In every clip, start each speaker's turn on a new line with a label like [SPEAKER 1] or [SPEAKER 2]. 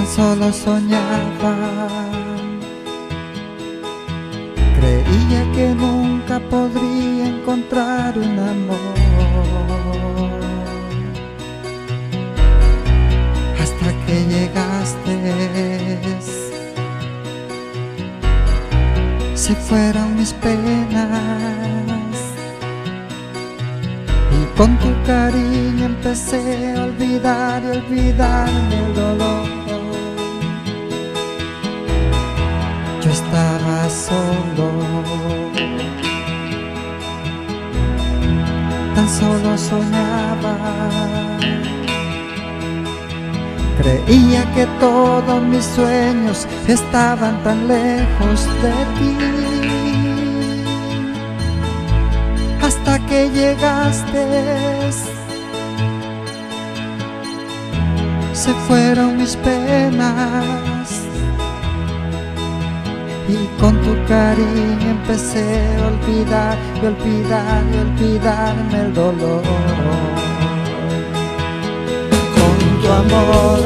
[SPEAKER 1] tan solo soñaba. Creía que nunca podría encontrar un amor, hasta que llegaste. Se fueron mis penas y con tu cariño empecé a olvidar y olvidarme el dolor. Yo estaba solo, tan solo soñaba. Creía que todos mis sueños estaban tan lejos de ti, hasta que llegaste. Se fueron mis penas y con tu cariño empecé a olvidar y olvidar y olvidarme el dolor. Con tu amor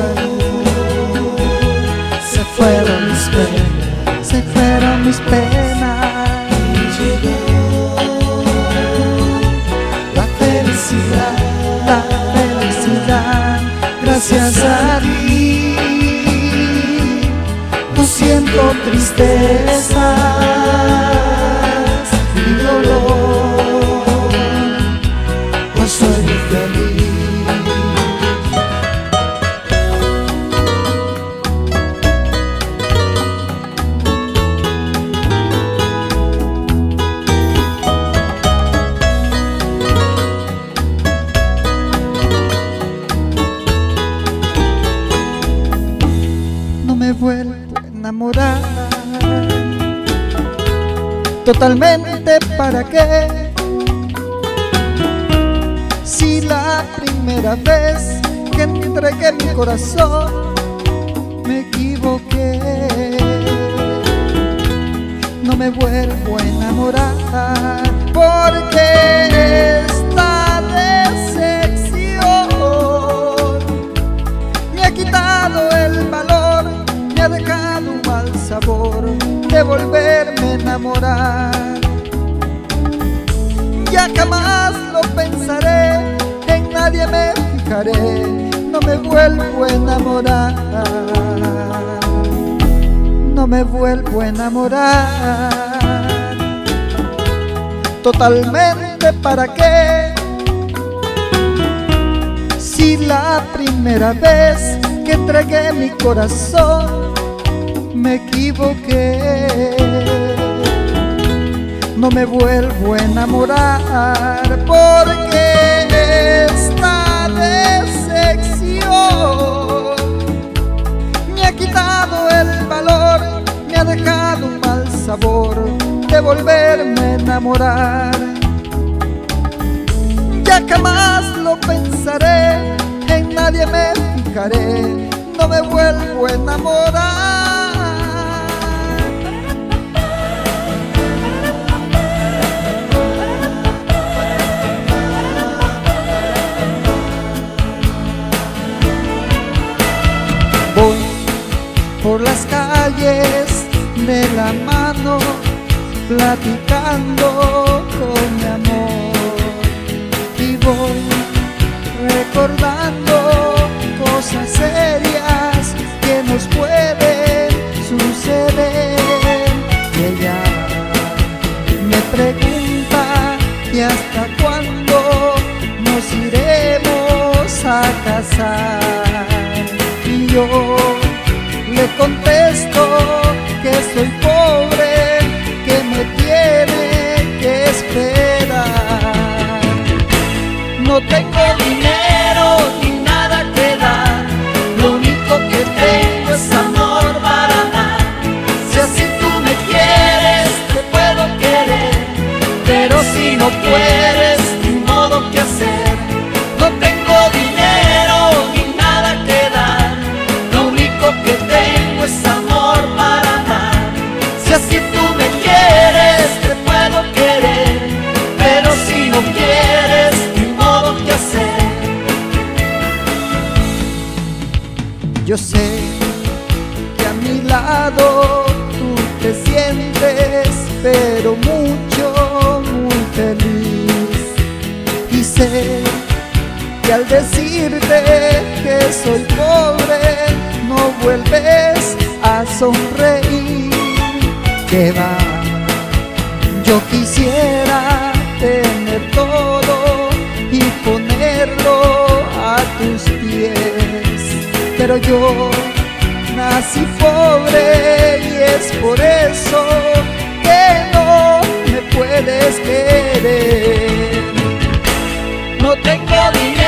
[SPEAKER 1] se fueron mis penas, se fueron mis penas. Y llegó la felicidad, la felicidad, gracias a ti. No siento tristezas ni dolor, pues soy feliz. No me vuelvo a enamorar totalmente, ¿para qué? Si la primera vez que entregué mi corazón me equivoqué. No me vuelvo a enamorar porque esta decepción me ha quitado el valor, me ha dejado un mal sabor de volverme a enamorar. Ya jamás lo pensaré, en nadie me fijaré, no me vuelvo a enamorar, no me vuelvo a enamorar totalmente, ¿para qué? Si la primera vez que entregué mi corazón me equivoqué. No me vuelvo a enamorar porque esta decepción me ha quitado el valor, me ha dejado un mal sabor de volverme a enamorar. Ya jamás lo pensaré, en nadie me fijaré, no me vuelvo a enamorar. Voy por las calles de la mano, platicando con mi amor, y voy recordando cosas serias que nos pueden suceder. Y ella me pregunta: ¿y hasta cuándo nos iremos a casar? Y yo le contesto que soy pobre, que me tiene que esperar. No tengo dinero ni nada que dar, lo único que tengo es amor para dar. Si así tú me quieres, te puedo querer, pero si no puedes, ni modo que hacer. No tengo dinero ni nada que dar, lo único que tengo es amor para dar. Si así tú me quieres, te puedo querer, pero si no quieres, ni modo que hacer. Yo sé Y al decirte que soy pobre, no vuelves a sonreír. ¿Qué va? Yo quisiera tener todo y ponerlo a tus pies, pero yo nací pobre y es por eso que no me puedes querer. No tengo dinero